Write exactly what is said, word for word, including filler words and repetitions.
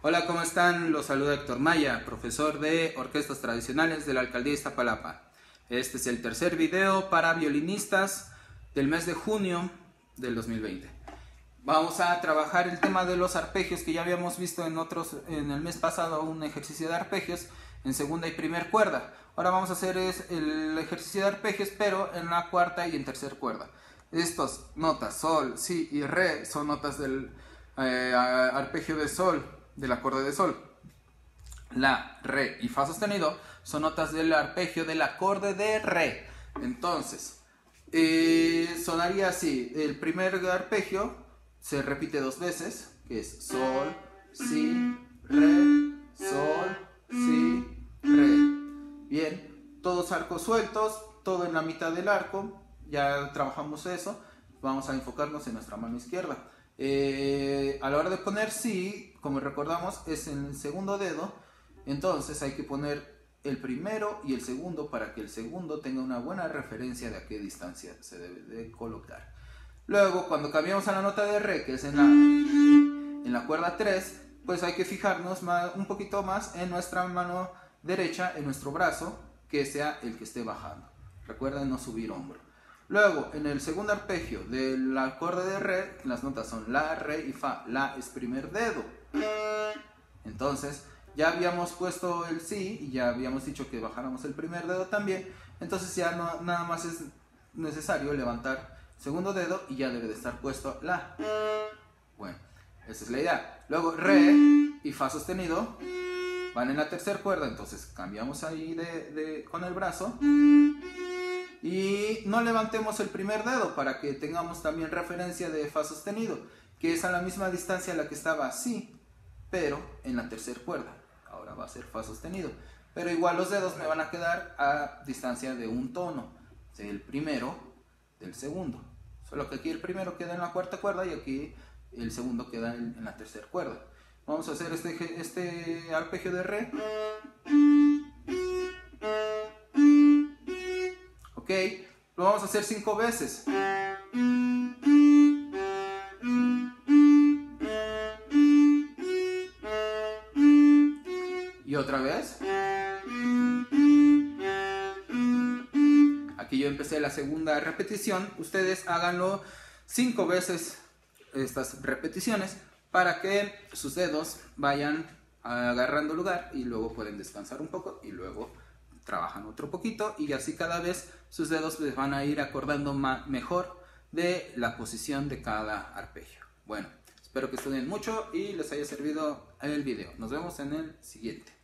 Hola, ¿cómo están? Los saluda Héctor Maya, profesor de orquestas tradicionales de la Alcaldía de Iztapalapa. Este es el tercer video para violinistas del mes de junio del dos mil veinte. Vamos a trabajar el tema de los arpegios que ya habíamos visto en otros, en el mes pasado, un ejercicio de arpegios en segunda y primer cuerda. Ahora vamos a hacer es el ejercicio de arpegios, pero en la cuarta y en tercer cuerda. Estas notas, sol, si y re, son notas del eh, arpegio de sol, del acorde de sol. La, re y fa sostenido son notas del arpegio del acorde de re. Entonces, eh, sonaría así. El primer arpegio se repite dos veces, que es sol, si, re, sol, si, re. Bien, todos arcos sueltos, todo en la mitad del arco. Ya trabajamos eso. Vamos a enfocarnos en nuestra mano izquierda. Eh, a la hora de poner si, como recordamos, es en el segundo dedo. Entonces hay que poner el primero y el segundo para que el segundo tenga una buena referencia de a qué distancia se debe de colocar. Luego, cuando cambiamos a la nota de re, que es en la, en la cuerda tres, pues hay que fijarnos más, un poquito más en nuestra mano derecha, en nuestro brazo, que sea el que esté bajando. Recuerden no subir hombro. Luego, en el segundo arpegio del acorde de re, las notas son la, re y fa. La es primer dedo. Entonces, ya habíamos puesto el si y ya habíamos dicho que bajáramos el primer dedo también. Entonces ya no, nada más es necesario levantar el segundo dedo y ya debe de estar puesto la. Bueno, esa es la idea. Luego, re y fa sostenido van en la tercera cuerda. Entonces, cambiamos ahí de, de, con el brazo. Y no levantemos el primer dedo para que tengamos también referencia de fa sostenido, que es a la misma distancia a la que estaba si, pero en la tercera cuerda. Ahora va a ser fa sostenido. Pero igual los dedos me van a quedar a distancia de un tono, del primero del segundo. Solo que aquí el primero queda en la cuarta cuerda y aquí el segundo queda en, en la tercera cuerda. Vamos a hacer este, este arpegio de re. Ok, lo vamos a hacer cinco veces. Y otra vez. Aquí yo empecé la segunda repetición. Ustedes háganlo cinco veces estas repeticiones para que sus dedos vayan agarrando lugar y luego pueden descansar un poco y luego trabajan otro poquito y así cada vez sus dedos les van a ir acordando mejor de la posición de cada arpegio. Bueno, espero que estudien mucho y les haya servido el video. Nos vemos en el siguiente.